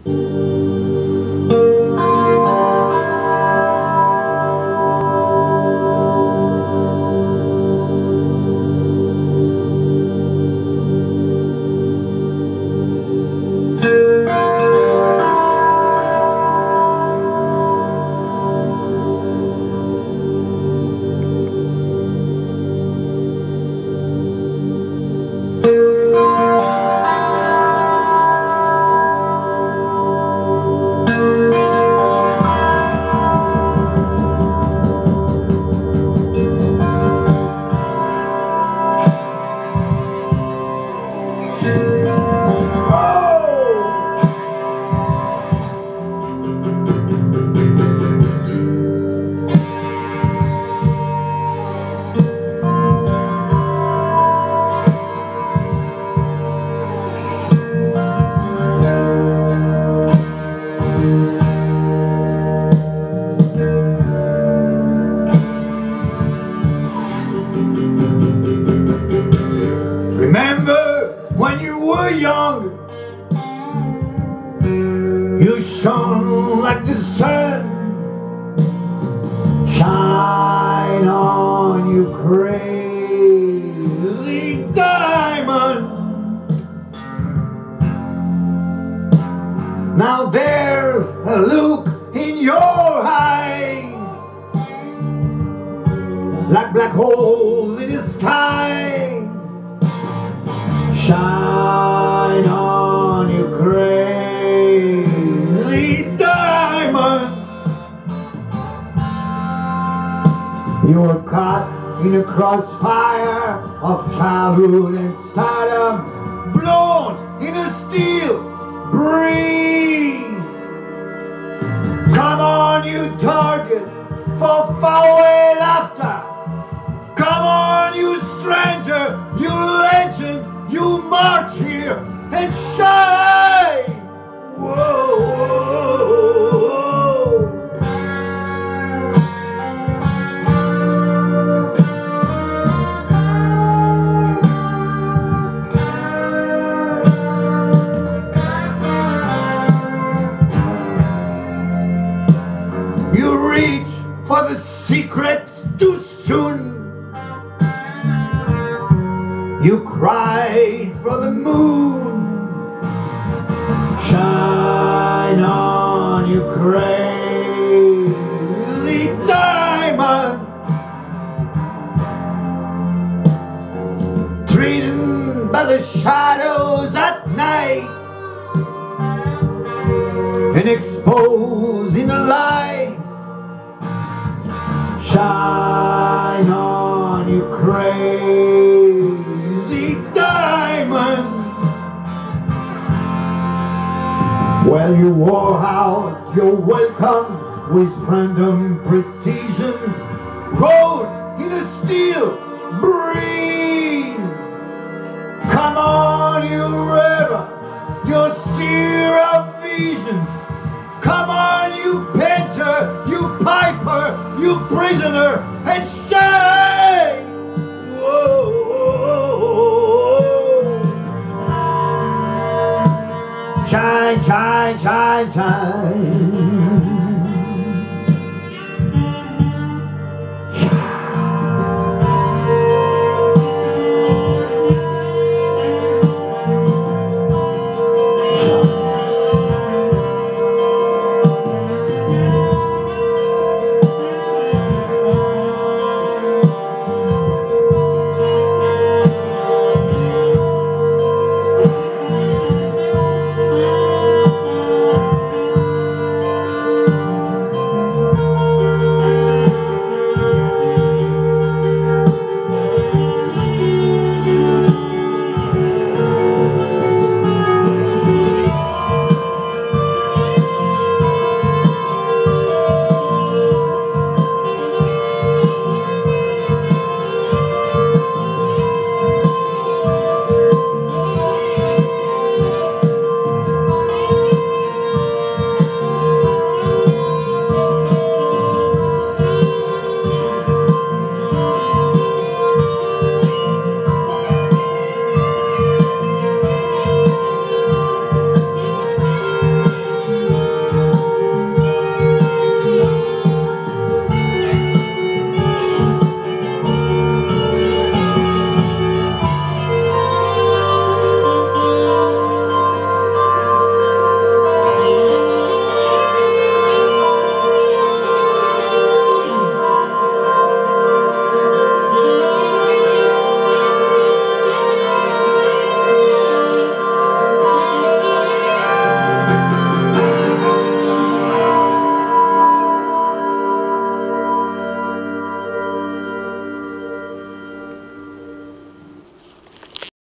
Remember when you were young, you shone like the sun. Shine on, you crazy diamond. Now there's a look in your eyes, like black holes in the sky. Shine on, you crazy diamond. You were caught in a crossfire of childhood and stardom, blown in a steel breeze. Come on, you target for faraway laughter. Come on, you stranger, you legend. You march here and shine. Whoa, whoa, you reach for the secret too soon. You cried for the moon. Shine on, you crazy diamond. Trodden by the shadows at night and exposed in the light. Shine on, you crazy diamond. Well, you wore out your welcome with random precisions, rode in a steel breeze. Come on, you river, your seer of visions. Come on, you painter, you piper, you prisoner, and shine! Whoa, whoa, whoa. Shine, shine, shine, shine.